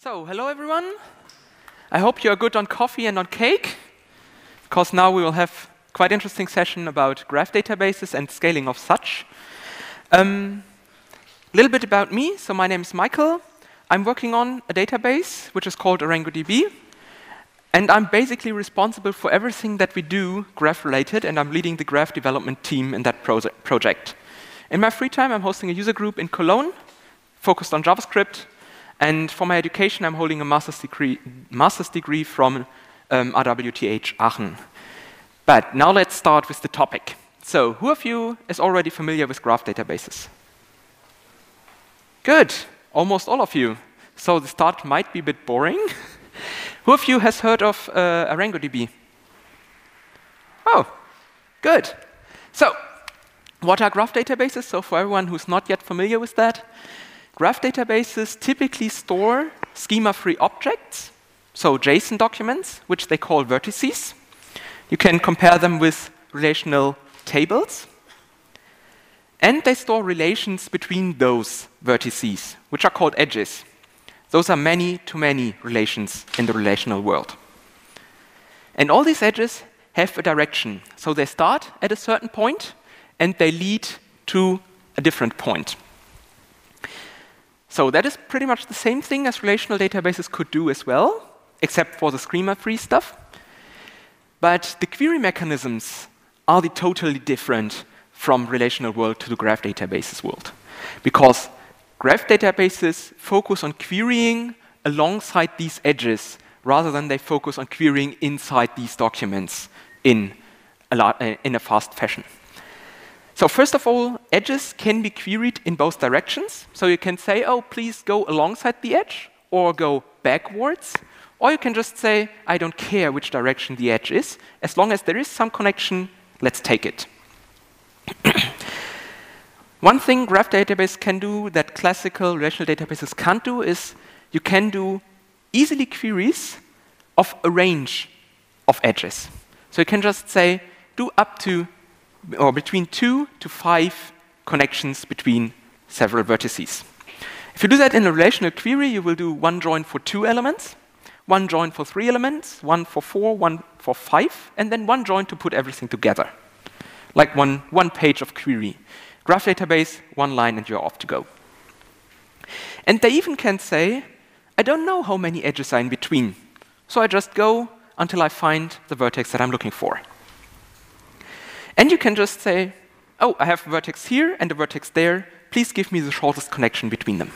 So, hello everyone. I hope you are good on coffee and on cake, because now we will have quite interesting session about graph databases and scaling of such. A little bit about me. So my name is Michael. I'm working on a database which is called ArangoDB, and I'm basically responsible for everything that we do graph related, and I'm leading the graph development team in that project. In my free time, I'm hosting a user group in Cologne focused on JavaScript. And for my education, I'm holding a master's degree from RWTH Aachen. But now let's start with the topic. So who of you is already familiar with graph databases? Good, almost all of you. So the start might be a bit boring. Who of you has heard of ArangoDB? Oh, good. So what are graph databases? So for everyone who's not yet familiar with that, graph databases typically store schema-free objects, so JSON documents, which they call vertices. You can compare them with relational tables. And they store relations between those vertices, which are called edges. Those are many-to-many relations in the relational world. And all these edges have a direction. So they start at a certain point, and they lead to a different point. So that is pretty much the same thing as relational databases could do as well, except for the schema-free stuff. But the query mechanisms are totally different from relational world to the graph databases world. Because graph databases focus on querying alongside these edges, rather than they focus on querying inside these documents in a fast fashion. So first of all, edges can be queried in both directions. So you can say, oh, please go alongside the edge, or go backwards. Or you can just say, I don't care which direction the edge is. As long as there is some connection, let's take it. One thing graph database can do that classical relational databases can't do is you can do easily queries of a range of edges. So you can just say, do up to or between 2 to 5 connections between several vertices. If you do that in a relational query, you will do one join for 2 elements, one join for 3 elements, one for 4, one for 5, and then one join to put everything together. Like one page of query. Graph database, one line, and you're off to go. And they even can say, I don't know how many edges are in between, so I just go until I find the vertex that I'm looking for. And you can just say, oh, I have a vertex here and a vertex there. Please give me the shortest connection between them.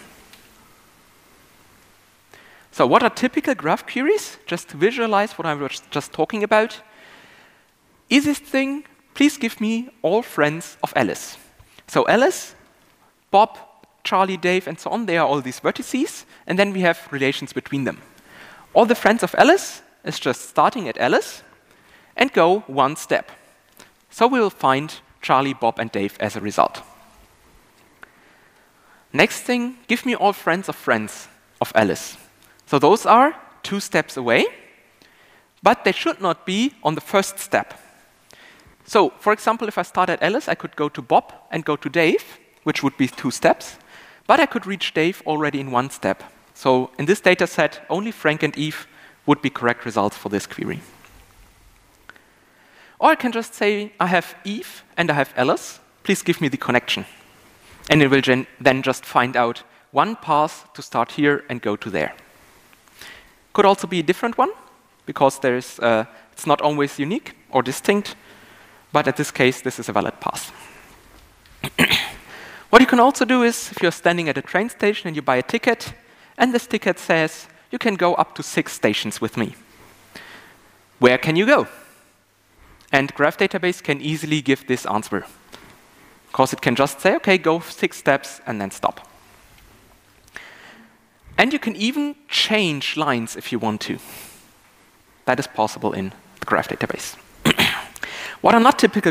So what are typical graph queries? Just to visualize what I was just talking about. Easiest thing, please give me all friends of Alice. So Alice, Bob, Charlie, Dave, and so on, they are all these vertices. And then we have relations between them. All the friends of Alice is just starting at Alice and go one step. So we will find Charlie, Bob, and Dave as a result. Next thing, give me all friends of Alice. So those are 2 steps away, but they should not be on the first step. So, for example, if I start at Alice, I could go to Bob and go to Dave, which would be 2 steps, but I could reach Dave already in 1 step. So in this data set, only Frank and Eve would be correct results for this query. Or I can just say, I have Eve and I have Alice. Please give me the connection. And it will then just find out one path to start here and go to there. Could also be a different one, because it's not always unique or distinct. But in this case, this is a valid path. What you can also do is, if you're standing at a train station and you buy a ticket, and this ticket says, you can go up to 6 stations with me. Where can you go? And graph database can easily give this answer, because it can just say, OK, go 6 steps and then stop. And you can even change lines if you want to. That is possible in the graph database. What are not typical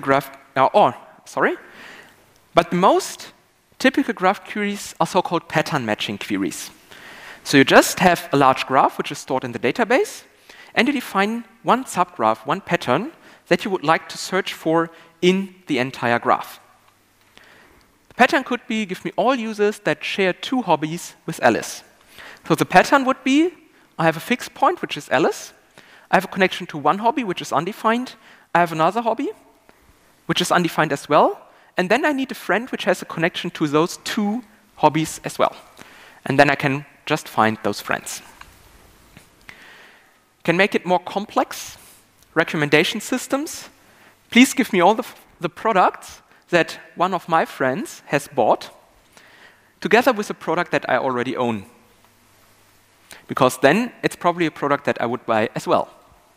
but the most typical graph queries are so-called pattern matching queries. So you just have a large graph, which is stored in the database, and you define one subgraph, one pattern, that you would like to search for in the entire graph. The pattern could be, give me all users that share 2 hobbies with Alice. So the pattern would be, I have a fixed point, which is Alice. I have a connection to one hobby, which is undefined. I have another hobby, which is undefined as well. And then I need a friend which has a connection to those two hobbies as well. And then I can just find those friends. Can make it more complex. Recommendation systems. Please give me all the products that one of my friends has bought, together with a product that I already own. Because then it's probably a product that I would buy as well.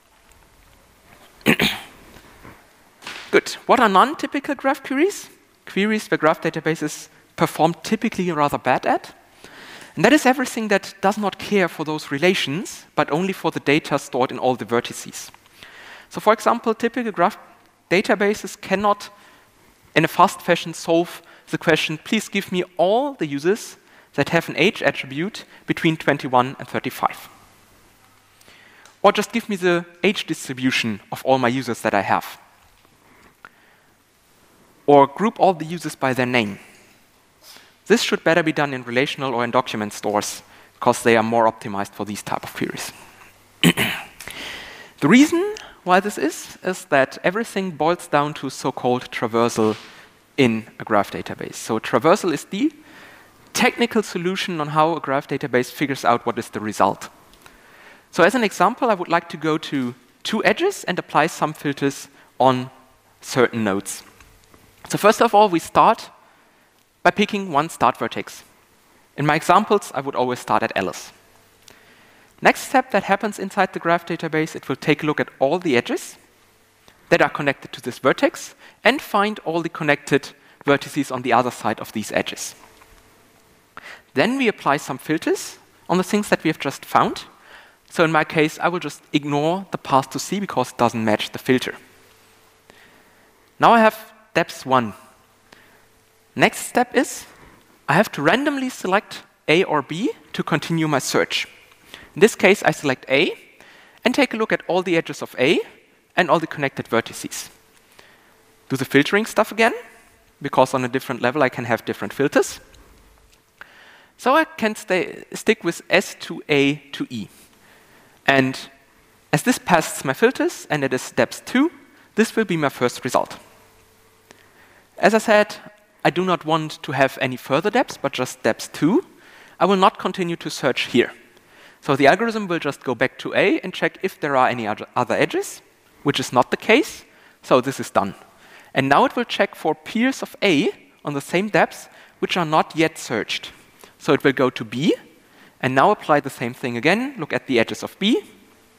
Good. What are non-typical graph queries? Queries where graph databases perform typically rather bad at. And that is everything that does not care for those relations, but only for the data stored in all the vertices. So for example, typical graph databases cannot, in a fast fashion, solve the question, please give me all the users that have an age attribute between 21 and 35. Or just give me the age distribution of all my users that I have. Or group all the users by their name. This should better be done in relational or in document stores, because they are more optimized for these type of queries. The reason why this is that everything boils down to so-called traversal in a graph database. So traversal is the technical solution on how a graph database figures out what is the result. So as an example, I would like to go to two edges and apply some filters on certain nodes. So first of all, we start by picking one start vertex. In my examples, I would always start at Alice. Next step that happens inside the graph database, it will take a look at all the edges that are connected to this vertex and find all the connected vertices on the other side of these edges. Then we apply some filters on the things that we have just found. So in my case, I will just ignore the path to C because it doesn't match the filter. Now I have depth 1. Next step is I have to randomly select A or B to continue my search. In this case, I select A and take a look at all the edges of A and all the connected vertices. Do the filtering stuff again, because on a different level I can have different filters. So I can stick with S to A to E. And as this passes my filters and it is depth 2, this will be my first result. As I said, I do not want to have any further depths, but just depth 2. I will not continue to search here. So the algorithm will just go back to A and check if there are any other edges, which is not the case. So this is done. And now it will check for peers of A on the same depths, which are not yet searched. So it will go to B, and now apply the same thing again, look at the edges of B,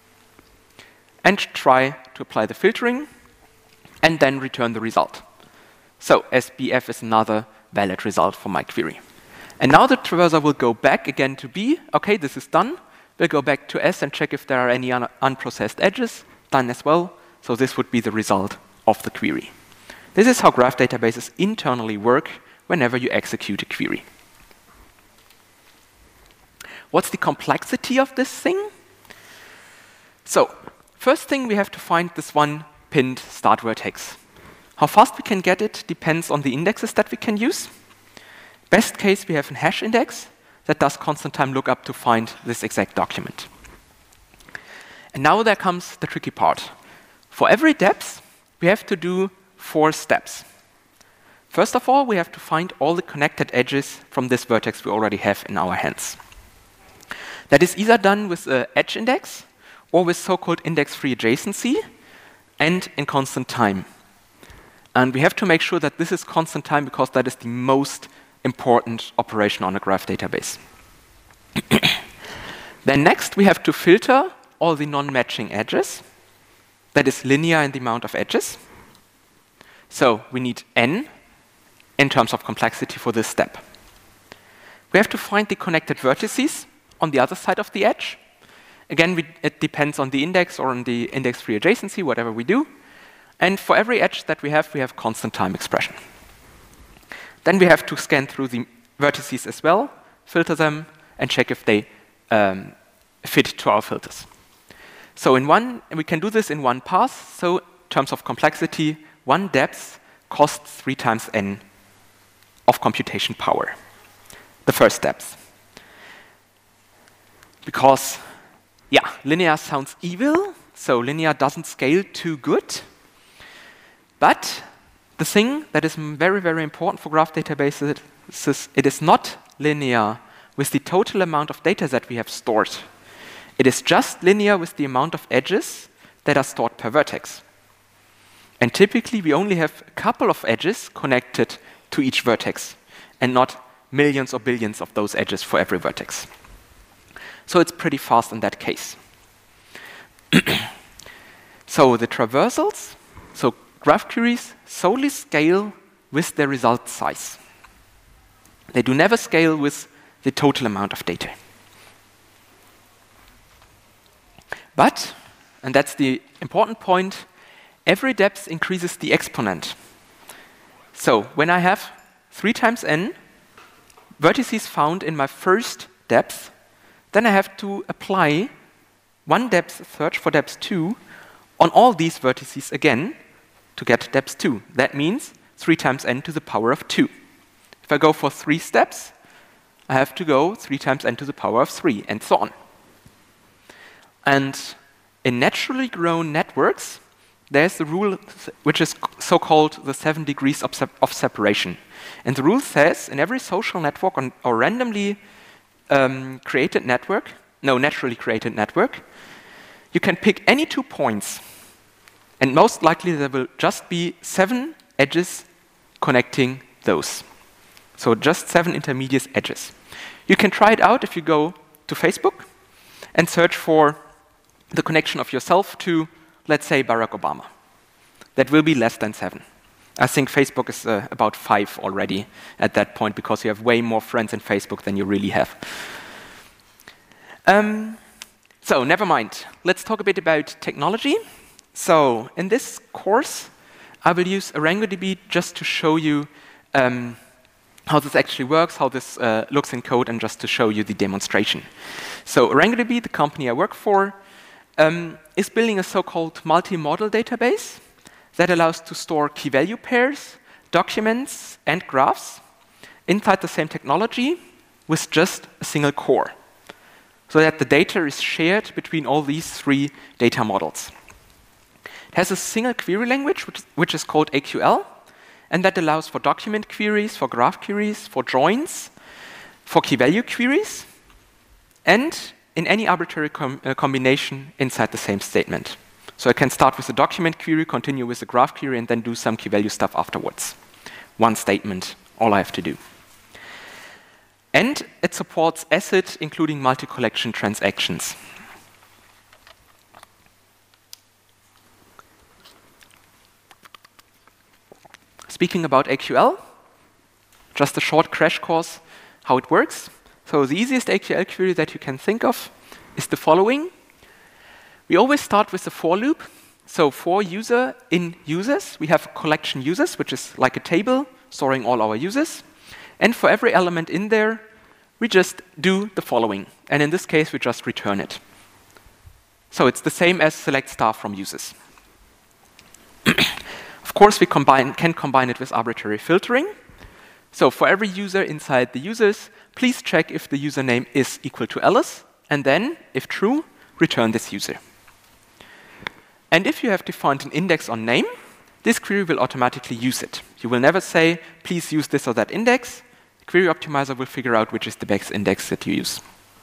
and try to apply the filtering, and then return the result. So SBF is another valid result for my query. And now the traversal will go back again to B. OK, this is done. We'll go back to S and check if there are any unprocessed edges. Done as well. So this would be the result of the query. This is how graph databases internally work whenever you execute a query. What's the complexity of this thing? So first thing, we have to find this one pinned start vertex. How fast we can get it depends on the indexes that we can use. Best case, we have a hash index that does constant time lookup to find this exact document. And now there comes the tricky part. For every depth, we have to do 4 steps. First of all, we have to find all the connected edges from this vertex we already have in our hands. That is either done with an edge index or with so-called index-free adjacency and in constant time. And we have to make sure that this is constant time because that is the most important operation on a graph database. Then next, we have to filter all the non-matching edges. That is linear in the amount of edges. So we need n in terms of complexity for this step. We have to find the connected vertices on the other side of the edge. Again, it depends on the index or on the index-free adjacency, whatever we do. And for every edge that we have constant time expression. Then we have to scan through the vertices as well, filter them, and check if they fit to our filters. So we can do this in one pass. So in terms of complexity, one depth costs 3 times n of computation power. The first depth. because, yeah, linear sounds evil, so linear doesn't scale too good. But the thing that is very, very important for graph databases is it is not linear with the total amount of data that we have stored. It is just linear with the amount of edges that are stored per vertex. And typically, we only have a couple of edges connected to each vertex, and not millions or billions of those edges for every vertex. So it's pretty fast in that case. So the traversals, so graph queries solely scale with the result size. They do never scale with the total amount of data. But, and that's the important point, every depth increases the exponent. So when I have 3 times n vertices found in my first depth, then I have to apply 1 depth search for depth 2 on all these vertices again to get depth 2. That means 3 times n to the power of 2. If I go for 3 steps, I have to go 3 times n to the power of 3, and so on. And in naturally grown networks, there's the rule which is so-called the 7 degrees of separation. And the rule says in every social network or randomly created network, naturally created network, you can pick any 2 points, and most likely there will just be 7 edges connecting those. So just 7 intermediate edges. You can try it out if you go to Facebook and search for the connection of yourself to, let's say, Barack Obama. That will be less than 7. I think Facebook is about 5 already at that point, because you have way more friends in Facebook than you really have. So never mind. Let's talk a bit about technology. So in this course, I will use ArangoDB just to show you how this actually works, how this looks in code, and just to show you the demonstration. So ArangoDB, the company I work for, is building a so-called multi-model database that allows to store key-value pairs, documents, and graphs inside the same technology with just a single core, so that the data is shared between all these 3 data models. It has a single query language, which is called AQL, and that allows for document queries, for graph queries, for joins, for key-value queries, and in any arbitrary combination inside the same statement. So I can start with a document query, continue with a graph query, and then do some key-value stuff afterwards. 1 statement, all I have to do. And it supports ACID, including multi-collection transactions. Speaking about AQL, just a short crash course how it works. So the easiest AQL query that you can think of is the following. We always start with a for loop. So for user in users, we have collection users, which is like a table storing all our users. And for every element in there, we just do the following. And in this case, we just return it. So it's the same as select star from users. Of course, we can combine it with arbitrary filtering. So for every user inside the users, please check if the username is equal to Alice, and then, if true, return this user. And if you have defined an index on name, this query will automatically use it. You will never say, please use this or that index. The query optimizer will figure out which is the best index that you use.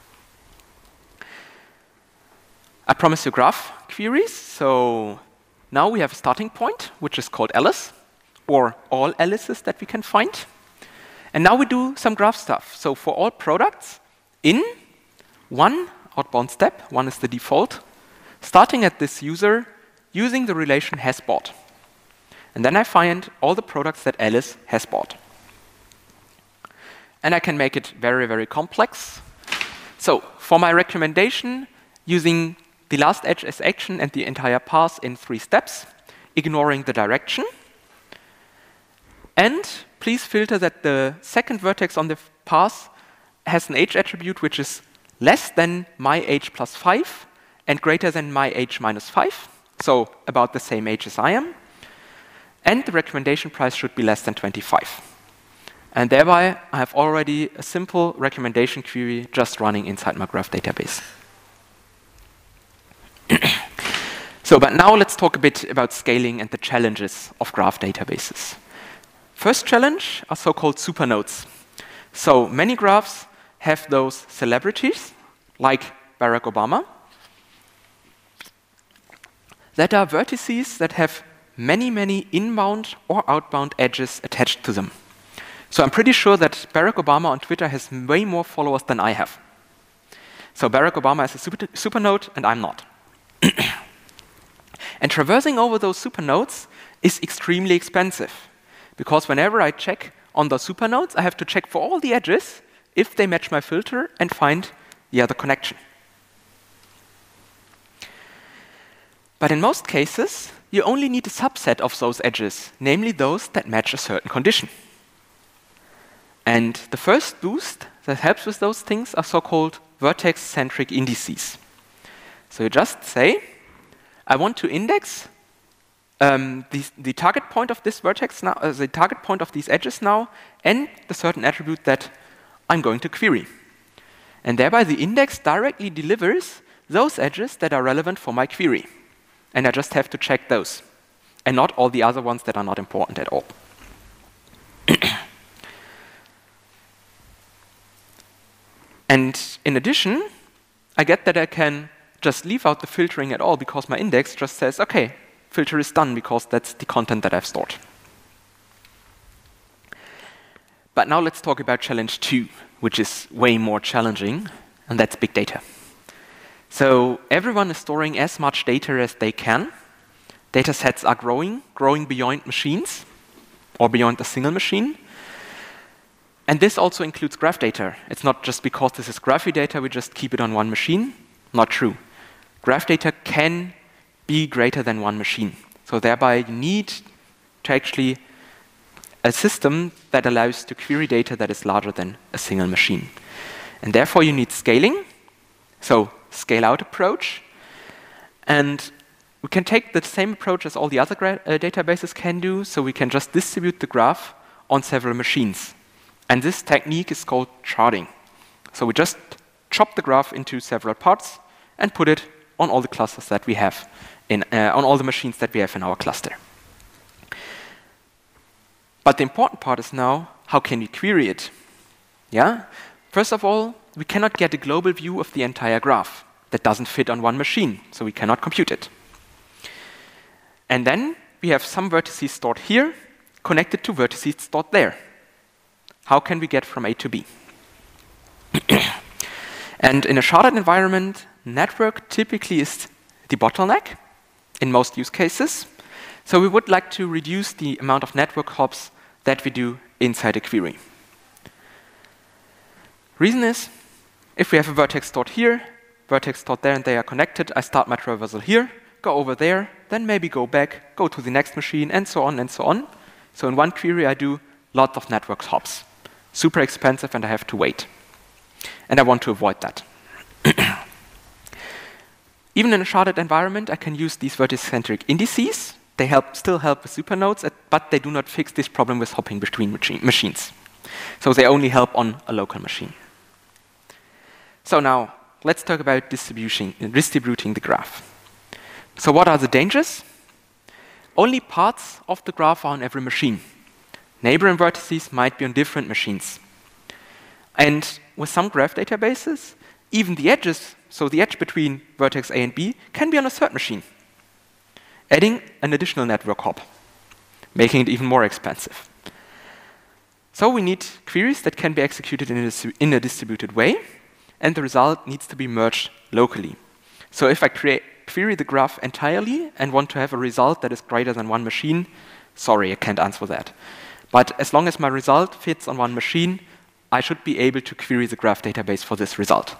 I promise you graph queries. So now we have a starting point, which is called Alice, or all Alices that we can find. And now we do some graph stuff. So for all products, in 1 outbound step, 1 is the default, starting at this user, using the relation has bought. And then I find all the products that Alice has bought. And I can make it very, very complex. So for my recommendation, using the last edge as action and the entire path in 3 steps, ignoring the direction. And please filter that the second vertex on the path has an age attribute which is less than my age plus 5 and greater than my age minus 5, so about the same age as I am. And the recommendation price should be less than 25. And thereby, I have already a simple recommendation query just running inside my graph database. But now let's talk a bit about scaling and the challenges of graph databases. First challenge are so-called supernodes. So many graphs have those celebrities, like Barack Obama, that are vertices that have many, many inbound or outbound edges attached to them. So I'm pretty sure that Barack Obama on Twitter has way more followers than I have. So Barack Obama is a supernode, and I'm not. And traversing over those supernodes is extremely expensive, because whenever I check on those supernodes, I have to check for all the edges if they match my filter and find the other connection. But in most cases, you only need a subset of those edges, namely those that match a certain condition. And the first boost that helps with those things are so-called vertex-centric indices. So you just say, I want to index the target point of this vertex now, the target point of these edges now, and the certain attribute that I'm going to query. And thereby the index directly delivers those edges that are relevant for my query. And I just have to check those, and not all the other ones that are not important at all. And in addition, I get that I can just leave out the filtering at all, because my index just says, OK, filter is done, because that's the content that I've stored. But now let's talk about challenge 2, which is way more challenging, and that's big data. So everyone is storing as much data as they can. Data sets are growing beyond machines, or beyond a single machine. And this also includes graph data. It's not just because this is graphy data, we just keep it on one machine. Not true. Graph data can be greater than one machine. So thereby, you need to actually a system that allows to query data that is larger than a single machine. And therefore, you need scaling. So scale-out approach. And we can take the same approach as all the other databases can do. So we can just distribute the graph on several machines. And this technique is called sharding. So we just chop the graph into several parts and put it on all the clusters that we have, on all the machines that we have in our cluster. But the important part is now, how can we query it? Yeah? First of all, we cannot get a global view of the entire graph. That doesn't fit on one machine, so we cannot compute it. And then we have some vertices stored here, connected to vertices stored there. How can we get from A to B? And in a sharded environment, network typically is the bottleneck in most use cases. So we would like to reduce the amount of network hops that we do inside a query. Reason is, if we have a vertex stored here, vertex stored there, and they are connected, I start my traversal here, go over there, then maybe go back, go to the next machine, and so on and so on. So in one query, I do lots of network hops. Super expensive, and I have to wait. And I want to avoid that. Even in a sharded environment, I can use these vertex-centric indices. They still help with supernodes, but they do not fix this problem with hopping between machines. So they only help on a local machine. So now, let's talk about distributing the graph. So what are the dangers? Only parts of the graph are on every machine. Neighboring vertices might be on different machines. And with some graph databases, even the edges, so the edge between vertex A and B, can be on a third machine, adding an additional network hop, making it even more expensive. So we need queries that can be executed in a distributed way, and the result needs to be merged locally. So if I query the graph entirely and want to have a result that is greater than one machine, sorry, I can't answer that. But as long as my result fits on one machine, I should be able to query the graph database for this result.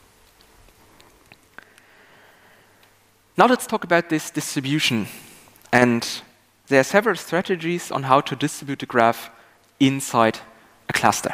Now let's talk about this distribution. And there are several strategies on how to distribute the graph inside a cluster.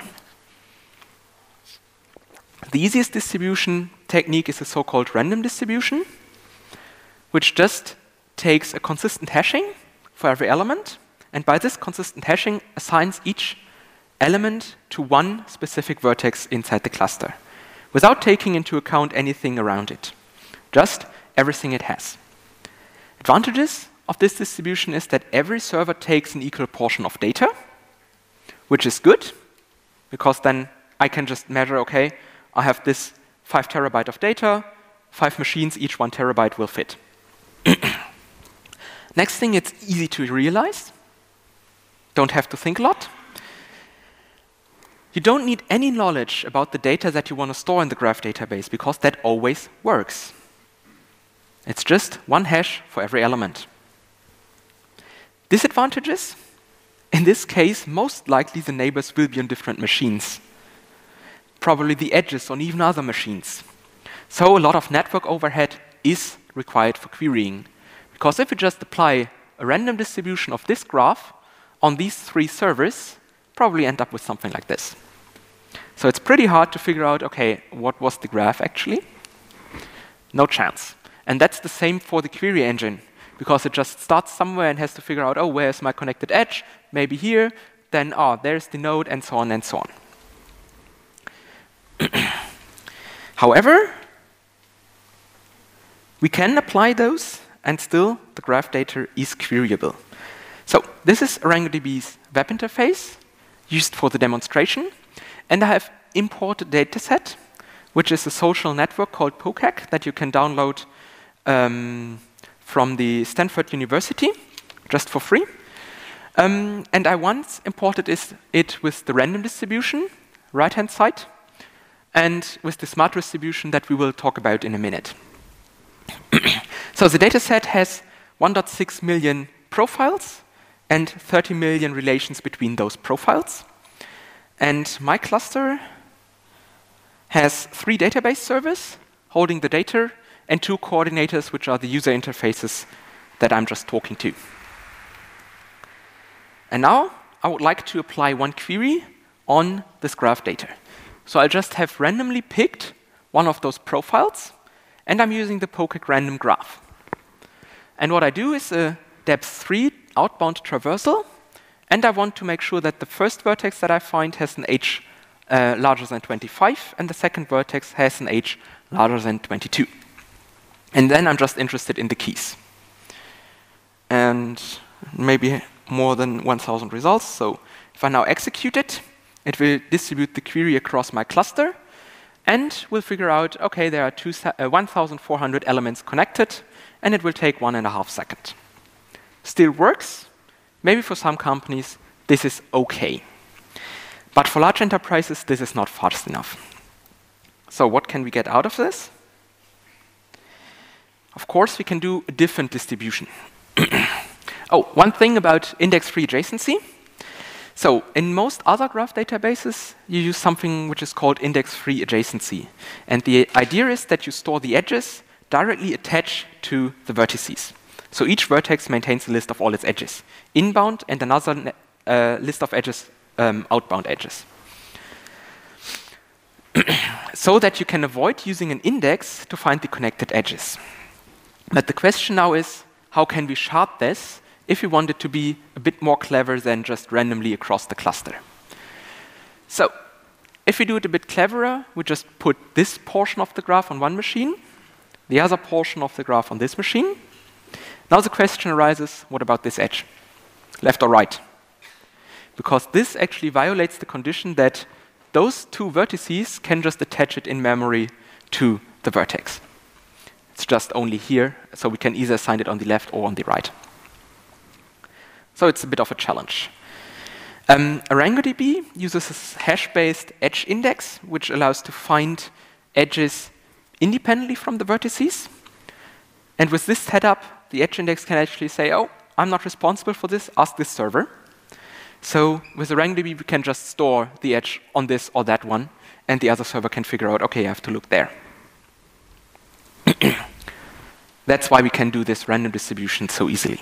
The easiest distribution technique is a so-called random distribution, which just takes a consistent hashing for every element, and by this consistent hashing assigns each element to one specific vertex inside the cluster, without taking into account anything around it, just everything it has. Advantages of this distribution is that every server takes an equal portion of data, which is good, because then I can just measure, okay, I have this 5 terabyte of data, 5 machines, each 1 terabyte will fit. Next thing, it's easy to realize. Don't have to think a lot. You don't need any knowledge about the data that you want to store in the graph database, because that always works. It's just one hash for every element. Disadvantages? In this case, most likely the neighbors will be on different machines. Probably the edges on even other machines. So a lot of network overhead is required for querying. Because if you just apply a random distribution of this graph on these 3 servers, probably end up with something like this. So it's pretty hard to figure out, okay, what was the graph actually? No chance. And that's the same for the query engine, because it just starts somewhere and has to figure out, oh, where's my connected edge? Maybe here, then, oh, there's the node, and so on and so on. However, we can apply those, and still the graph data is queryable. So this is ArangoDB's web interface used for the demonstration. And I have imported a dataset, which is a social network called POCAC that you can download from the Stanford University, just for free. And I once imported it with the random distribution, right-hand side, and with the smart distribution that we will talk about in a minute. So the dataset has 1.6 million profiles and 30 million relations between those profiles. And my cluster has 3 database servers holding the data and 2 coordinators, which are the user interfaces that I'm just talking to. And now I would like to apply one query on this graph data. So I just have randomly picked one of those profiles, and I'm using the POCAC random graph. And what I do is a depth 3 outbound traversal, and I want to make sure that the first vertex that I find has an age larger than 25, and the second vertex has an age larger than 22. And then I'm just interested in the keys. And maybe more than 1,000 results. So if I now execute it, it will distribute the query across my cluster, and will figure out, okay, there are 1,400 elements connected, and it will take 1.5 seconds. Still works. Maybe for some companies, this is okay. But for large enterprises, this is not fast enough. So what can we get out of this? Of course, we can do a different distribution. Oh, one thing about index-free adjacency. So in most other graph databases, you use something which is called index-free adjacency. And the idea is that you store the edges directly attached to the vertices. So each vertex maintains a list of all its edges, inbound, and another list of edges, outbound edges. So that you can avoid using an index to find the connected edges. But the question now is, how can we shard this if we want it to be a bit more clever than just randomly across the cluster? So if we do it a bit cleverer, we just put this portion of the graph on one machine, the other portion of the graph on this machine. Now the question arises, what about this edge? Left or right? Because this actually violates the condition that those 2 vertices can just attach it in memory to the vertex. It's just only here, so we can either assign it on the left or on the right. So it's a bit of a challenge. ArangoDB uses a hash-based edge index, which allows to find edges independently from the vertices. And with this setup, the edge index can actually say, oh, I'm not responsible for this, ask this server. So with ArangoDB, we can just store the edge on this or that one, and the other server can figure out, okay, I have to look there. That's why we can do this random distribution so easily.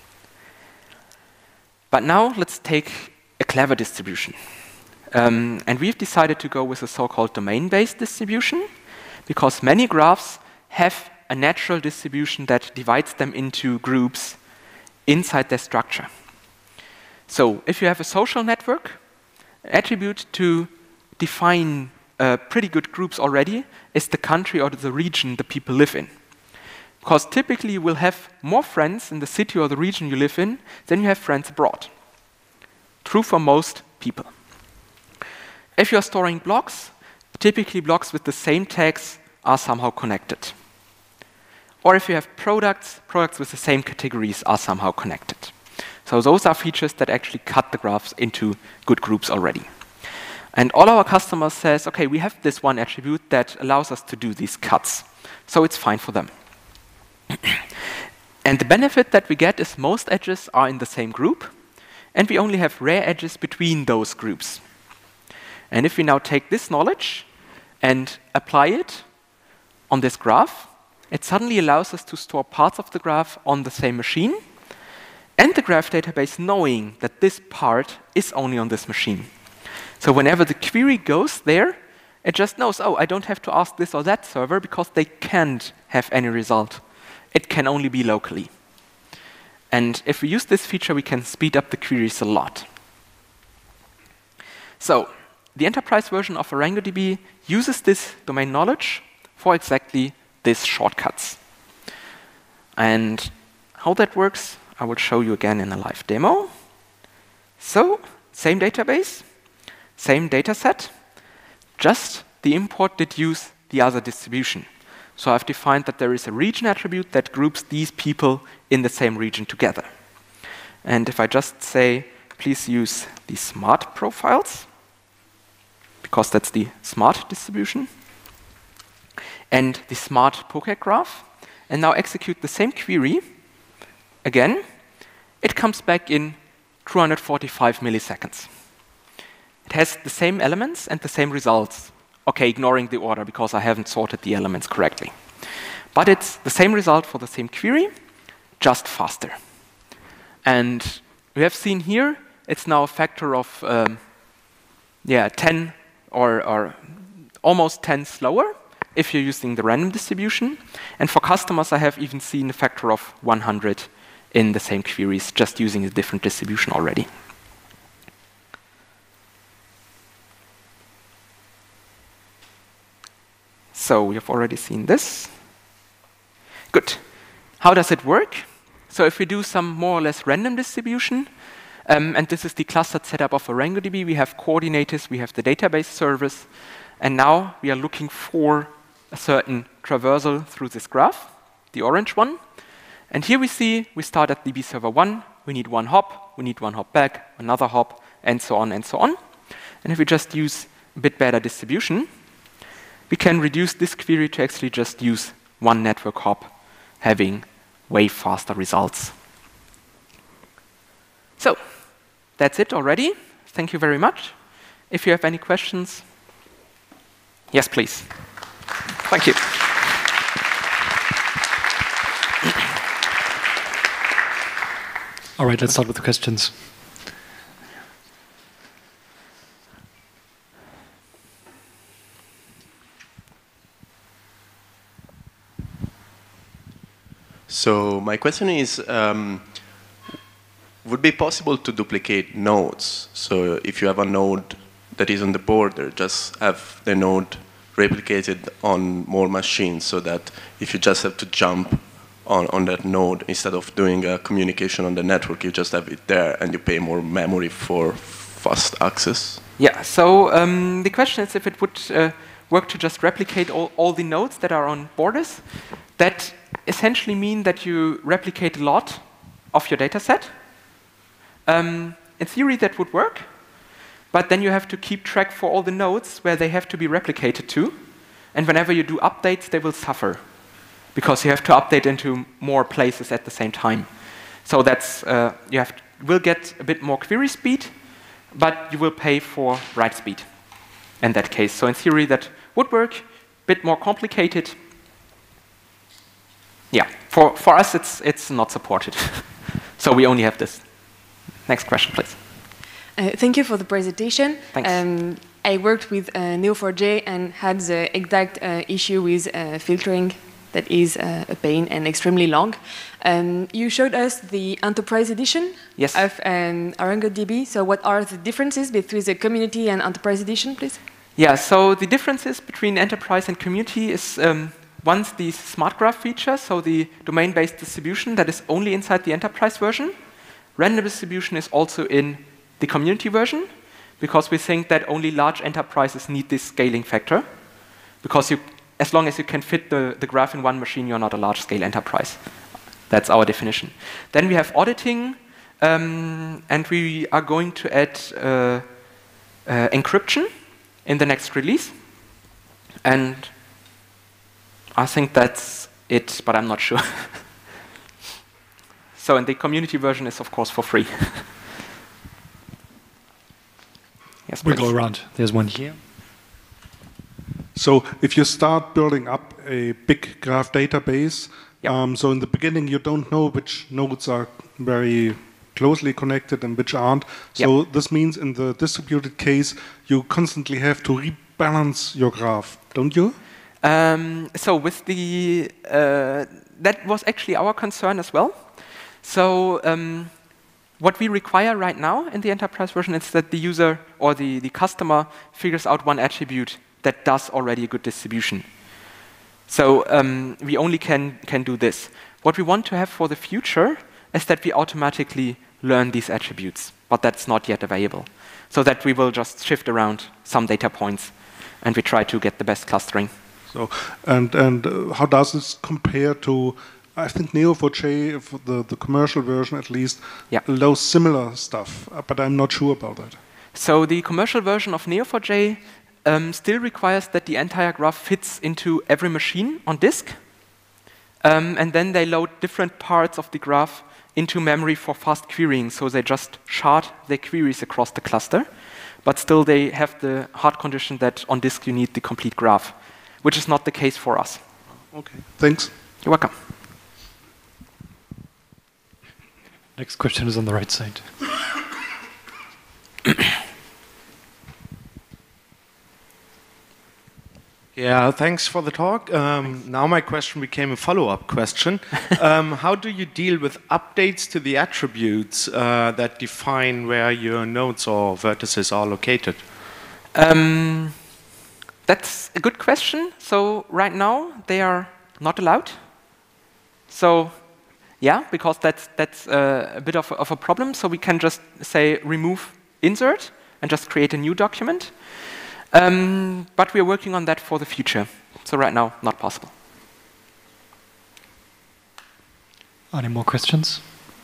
But now let's take a clever distribution. And we've decided to go with a so-called domain-based distribution, because many graphs have a natural distribution that divides them into groups inside their structure. So if you have a social network, attribute to define pretty good groups already is the country or the region the people live in. Because typically you will have more friends in the city or the region you live in than you have friends abroad. True for most people. If you're storing blocks, typically blocks with the same tags are somehow connected. Or if you have products, products with the same categories are somehow connected. So those are features that actually cut the graphs into good groups already. And all our customers says, okay, we have this one attribute that allows us to do these cuts. So it's fine for them. And the benefit that we get is most edges are in the same group, and we only have rare edges between those groups. And if we now take this knowledge and apply it on this graph, it suddenly allows us to store parts of the graph on the same machine, and the graph database knowing that this part is only on this machine. So whenever the query goes there, it just knows, oh, I don't have to ask this or that server because they can't have any result. It can only be locally. And if we use this feature, we can speed up the queries a lot. So the enterprise version of ArangoDB uses this domain knowledge for exactly these shortcuts. And how that works, I will show you again in a live demo. So, same database, same data set, just the import did use the other distribution. So I've defined that there is a region attribute that groups these people in the same region together. And if I just say, please use the smart profiles, because that's the smart distribution, and the smart pocket graph, and now execute the same query, again, it comes back in 245 milliseconds. It has the same elements and the same results. Okay, ignoring the order because I haven't sorted the elements correctly. But it's the same result for the same query, just faster. And we have seen here, it's now a factor of 10 or almost 10 slower if you're using the random distribution. And for customers, I have even seen a factor of 100 in the same queries, just using a different distribution already. So we have already seen this. Good. How does it work? So if we do some more or less random distribution, and this is the clustered setup of ArangoDB, we have coordinators, we have the database service, and now we are looking for a certain traversal through this graph, the orange one. And here we see we start at DB server 1, we need one hop, we need one hop back, another hop, and so on and so on. And if we just use a bit better distribution, we can reduce this query to actually just use one network hop, having way faster results. So, that's it already. Thank you very much. If you have any questions, yes, please. Thank you. All right, let's start with the questions. So my question is, would it be possible to duplicate nodes? So if you have a node that is on the border, just have the node replicated on more machines so that if you just have to jump on that node, instead of doing a communication on the network, you just have it there and you pay more memory for fast access? Yeah, so the question is if it would work to just replicate all the nodes that are on borders. That essentially mean that you replicate a lot of your data set. In theory, that would work. But then you have to keep track for all the nodes where they have to be replicated to. And whenever you do updates, they will suffer, because you have to update into more places at the same time. So that's will get a bit more query speed, but you will pay for write speed in that case. So in theory, that would work. A bit more complicated. Yeah, for us, it's not supported. So we only have this. Next question, please. Thank you for the presentation. Thanks. I worked with Neo4j and had the exact issue with filtering that is a pain and extremely long. You showed us the Enterprise Edition Yes. of ArangoDB. So what are the differences between the Community and Enterprise Edition, please? Yeah, so the differences between enterprise and community is once the smart graph feature, so the domain-based distribution that is only inside the enterprise version. Random distribution is also in the community version, because we think that only large enterprises need this scaling factor, because as long as you can fit the graph in one machine, you're not a large-scale enterprise. That's our definition. Then we have auditing, and we are going to add encryption in the next release. And I think that's it, but I'm not sure. So, and the community version is, of course, for free. Yes, We please. go around. There's one here. So if you start building up a big graph database, Yep. so in the beginning you don't know which nodes are very closely connected and which aren't. So this means in the distributed case, you constantly have to rebalance your graph, don't you? So with the that was actually our concern as well. So what we require right now in the enterprise version is that the user or the customer figures out one attribute that does already a good distribution. So we only can do this. What we want to have for the future is that we automatically learn these attributes, but that's not yet available. So that we will just shift around some data points and we try to get the best clustering. So and how does this compare to? I think Neo4j, for the commercial version at least, allows similar stuff, but I'm not sure about that. So the commercial version of Neo4j still requires that the entire graph fits into every machine on disk, and then they load different parts of the graph into memory for fast querying. So they just shard their queries across the cluster, but still they have the hard condition that on disk you need the complete graph, which is not the case for us. Okay, thanks. You're welcome. Next question is on the right side. Yeah, thanks for the talk. Now my question became a follow-up question. How do you deal with updates to the attributes that define where your nodes or vertices are located? That's a good question. So right now they are not allowed. So yeah, because that's a bit of a problem. So we can just say remove insert and just create a new document. But we are working on that for the future. So right now, not possible. Any more questions?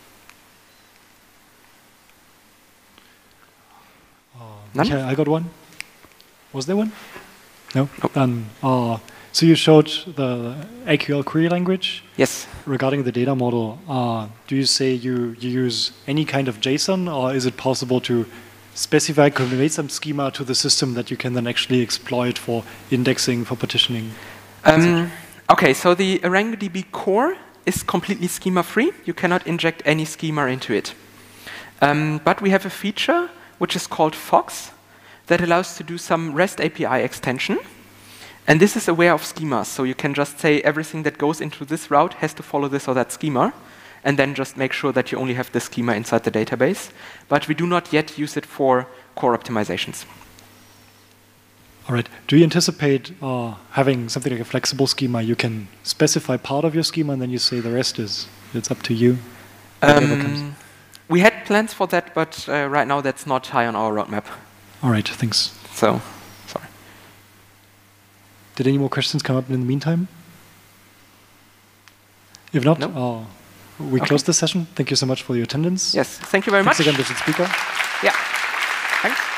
None? Okay, I got one. Was there one? No? Then, so you showed the AQL query language. Yes. Regarding the data model, do you say you use any kind of JSON, or is it possible to specify, convey some schema to the system that you can then actually exploit for indexing, for partitioning? Okay, so the ArangoDB core is completely schema-free. You cannot inject any schema into it. But we have a feature which is called Fox that allows to do some REST API extension. And this is aware of schemas. So you can just say everything that goes into this route has to follow this or that schema, and then just make sure that you only have the schema inside the database. But we do not yet use it for core optimizations. All right. Do you anticipate having something like a flexible schema? You can specify part of your schema, and then you say the rest it's up to you. We had plans for that, but right now that's not high on our roadmap. All right, thanks. So, sorry. Did any more questions come up in the meantime? If not, No. We close the session. Thank you so much for your attendance. Yes, thank you very much. Thanks again, Richard Speaker. Yeah, thanks.